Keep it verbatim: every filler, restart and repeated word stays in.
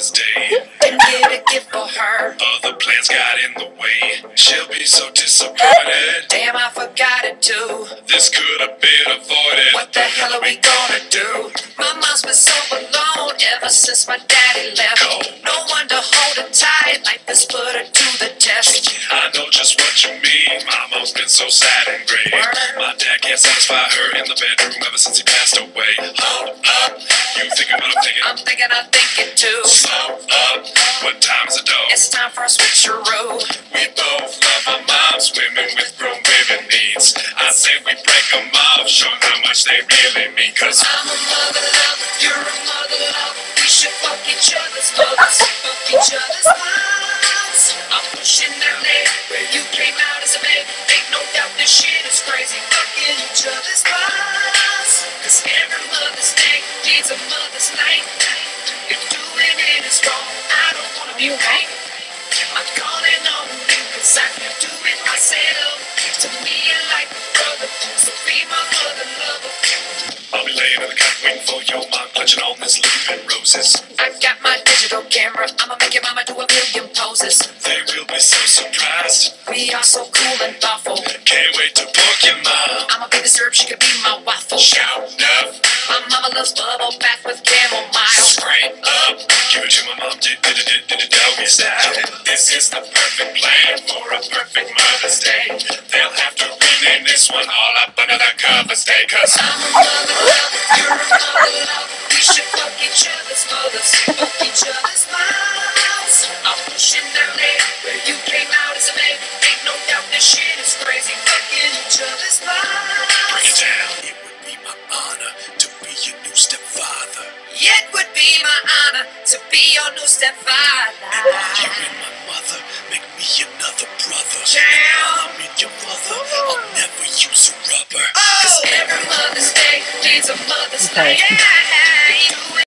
Mother's Day. And get a gift for her. Other plans got in the way. She'll be so disappointed. Damn, I forgot it too. This could have been avoided. What the hell are we gonna do? My mom's been so alone ever since my daddy left. Go. No one to hold her tight. Life has put her to the test. I know just what you mean. My mom's been so sad and gray. My dad can't satisfy her in the bedroom ever since he passed away. Hold up, you thinking what I'm thinking? I'm thinking I'm thinking too. Slow up, what time is it though? It's time for a switcheroo. We both love our moms, women with grown women needs. I say we break them off, show 'em how much they really mean. Cause I'm a mother love, you're a mother love. We should fuck each other's mothers, fuck each other's moms. I'm pushing that leg where you came out as a babe. Ain't no doubt this shit is crazy. Fucking each other's moms. Cause every Mother's Day needs a mother's night. If doing it is wrong, I don't wanna be right. I'm calling on you cause I can do it myself. To me you're like a brother, so be my mother lover. I'll be laying in the cut waiting for your mom clutching on this living roses. I got my digital camera, I'ma make your mama do a million poses. They will be so surprised. We are so cool and thoughtful. Can't wait to book your mom. I'ma be the syrup, she could be my waffle. Shout enough, My mama loves bubble bath with chamomile. straight up. Give it to my mom, did did did did did doggy style. This is the perfect plan for a perfect Mother's Day. They'll have to rename this one all up under the covers day. Cause I'm a mother love, you're a mother love. We should fuck each other's mothers, fuck each other's moms. I'm pushing that leg where you came out as a babe. Ain't no doubt this shit is crazy. Fucking each other's bring it moms. down. It would be my honor to be your new stepfather. It would be my honor to be your new stepfather. And while you and my mother make me another brother. Damn. And while I'm in your mother, I'll never use a rubber. Cause every Mother's Day needs a mother's Okay. night.